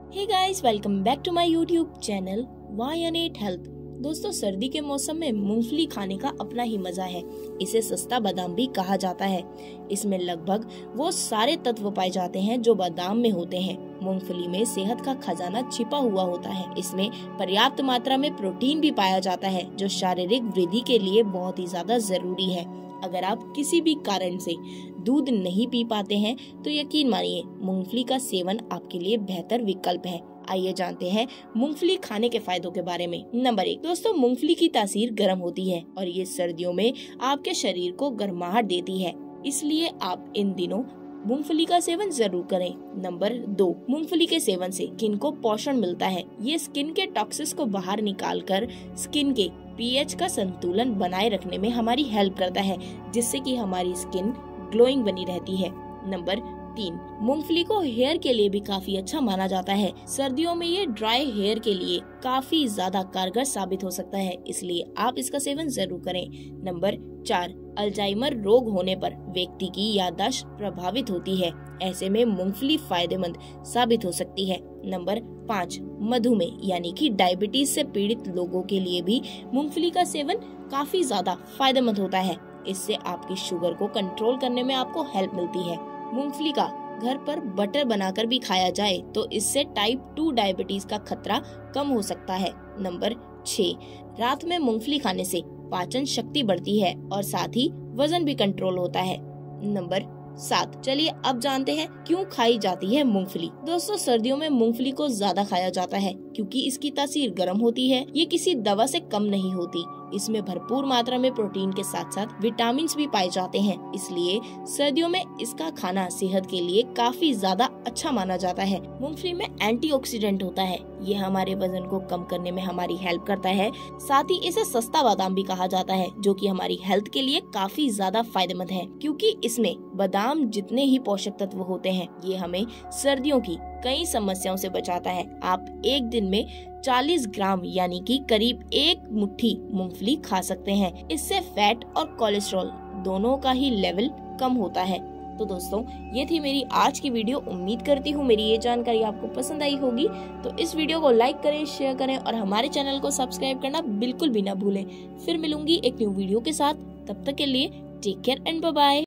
Hey guys, welcome back to my YouTube channel Y N at health. दोस्तों, सर्दी के मौसम में मूंगफली खाने का अपना ही मजा है। इसे सस्ता बादाम भी कहा जाता है। इसमें लगभग वो सारे तत्व पाए जाते हैं जो बादाम में होते हैं। मूंगफली में सेहत का खजाना छिपा हुआ होता है। इसमें पर्याप्त मात्रा में प्रोटीन भी पाया जाता है जो शारीरिक वृद्धि के लिए बहुत ही ज्यादा जरूरी है। अगर आप किसी भी कारण से दूध नहीं पी पाते हैं तो यकीन मानिए मूंगफली का सेवन आपके लिए बेहतर विकल्प है। आइए जानते हैं मूंगफली खाने के फायदों के बारे में। नंबर 1, दोस्तों, मूंगफली की तासीर गर्म होती है और ये सर्दियों में आपके शरीर को गर्माहट देती है, इसलिए आप इन दिनों मूंगफली का सेवन जरूर करें। नंबर 2, मूंगफली के सेवन से स्किन को पोषण मिलता है। ये स्किन के टॉक्सिस को बाहर निकालकर स्किन के पीएच का संतुलन बनाए रखने में हमारी हेल्प करता है, जिससे कि हमारी स्किन ग्लोइंग बनी रहती है। नंबर 3, मूंगफली को हेयर के लिए भी काफी अच्छा माना जाता है। सर्दियों में ये ड्राई हेयर के लिए काफी ज्यादा कारगर साबित हो सकता है, इसलिए आप इसका सेवन जरूर करें। नंबर 4, अल्जाइमर रोग होने पर व्यक्ति की याददाश्त प्रभावित होती है। ऐसे में मूंगफली फायदेमंद साबित हो सकती है। नंबर 5, मधुमेह यानी कि डायबिटीज से पीड़ित लोगों के लिए भी मूंगफली का सेवन काफी ज्यादा फायदेमंद होता है। इससे आपकी शुगर को कंट्रोल करने में आपको हेल्प मिलती है। मूंगफली का घर पर बटर बनाकर भी खाया जाए तो इससे टाइप 2 डायबिटीज का खतरा कम हो सकता है। नंबर 6, रात में मूंगफली खाने से पाचन शक्ति बढ़ती है और साथ ही वजन भी कंट्रोल होता है। नंबर 7, चलिए अब जानते हैं क्यों खाई जाती है मूंगफली। दोस्तों, सर्दियों में मूंगफली को ज्यादा खाया जाता है क्योंकि इसकी तासीर गर्म होती है। ये किसी दवा से कम नहीं होती। इसमें भरपूर मात्रा में प्रोटीन के साथ साथ विटामिन भी पाए जाते हैं, इसलिए सर्दियों में इसका खाना सेहत के लिए काफी ज्यादा अच्छा माना जाता है। मूंगफली में एंटीऑक्सीडेंट होता है। ये हमारे वजन को कम करने में हमारी हेल्प करता है। साथ ही इसे सस्ता बादाम भी कहा जाता है, जो कि हमारी हेल्थ के लिए काफी ज्यादा फायदेमंद है, क्योंकि इसमें बादाम जितने ही पोषक तत्व होते हैं ये हमें सर्दियों की कई समस्याओं से बचाता है। आप एक दिन में 40 ग्राम यानी कि करीब 1 मुट्ठी मूंगफली खा सकते हैं। इससे फैट और कोलेस्ट्रॉल दोनों का ही लेवल कम होता है। तो दोस्तों, ये थी मेरी आज की वीडियो। उम्मीद करती हूँ मेरी ये जानकारी आपको पसंद आई होगी। तो इस वीडियो को लाइक करें, शेयर करें और हमारे चैनल को सब्सक्राइब करना बिल्कुल भी ना भूलें। फिर मिलूंगी एक न्यू वीडियो के साथ। तब तक के लिए take care and bye bye.